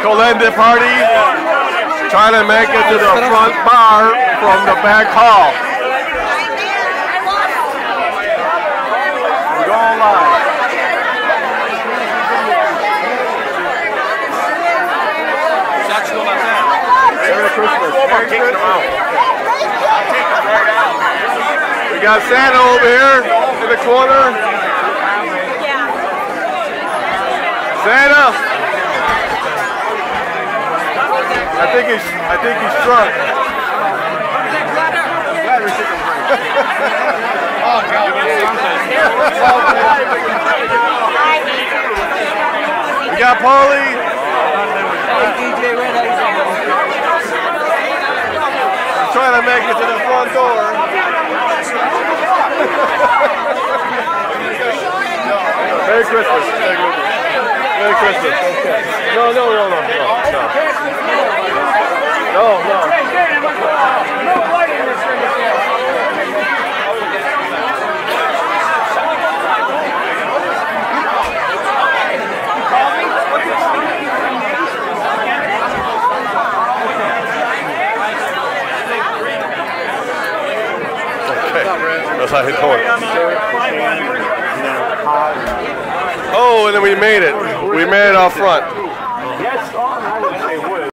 Colende party, trying to make it to the front bar from the back hall. We're going live. Merry Christmas. Merry Christmas. We got Santa over here in the corner. Santa. I think he's drunk. We got Paulie. Trying to make it to the front door. Merry Christmas. Merry Christmas. Okay. No. That's how he told it. Oh, and then we made it. We made it out front.